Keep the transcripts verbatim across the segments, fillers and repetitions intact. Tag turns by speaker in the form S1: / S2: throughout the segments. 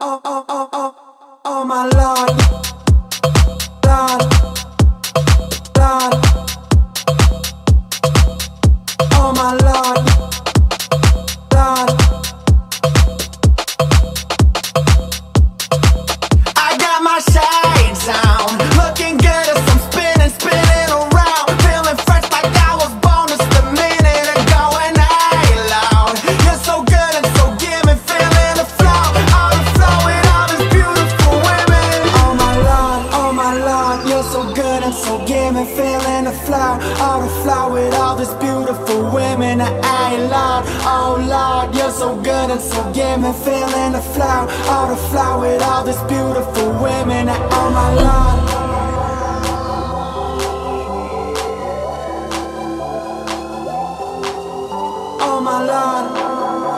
S1: oh, oh, oh, oh, oh my Lord, Lord, Lord, oh my Lord, Lord. I got my shades on, looking good as I'm spinning, spinning around, feeling fresh like I was born just a minute ago. And hey Lord, you're so good and so giving, feeling the flow, all the flow with all these beautiful women. Oh my Lord, oh my Lord, you're so good and so giving, feeling the flow, all the flow with all these beautiful women. Hey Lord, oh Lord, you're so good and so giving, feeling the flow, all the flow with all these beautiful women. Oh my Lord. Oh my Lord.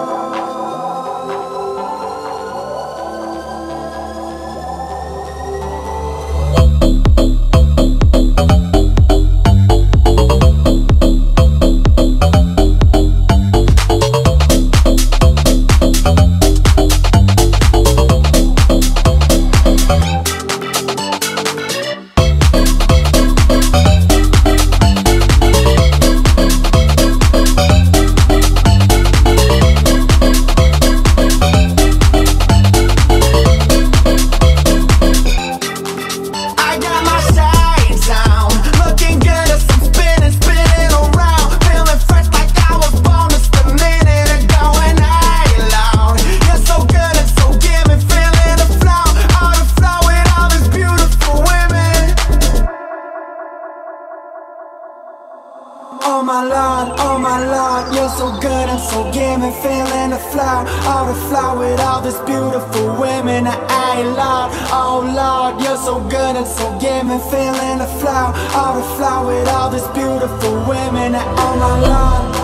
S1: Oh my Lord, oh my Lord, you're so good and so giving, feeling the flow, all the flow with all these beautiful women. Hey Lord, oh Lord, you're so good and so giving, feeling the flow, all the flow with all these beautiful women. Oh my Lord.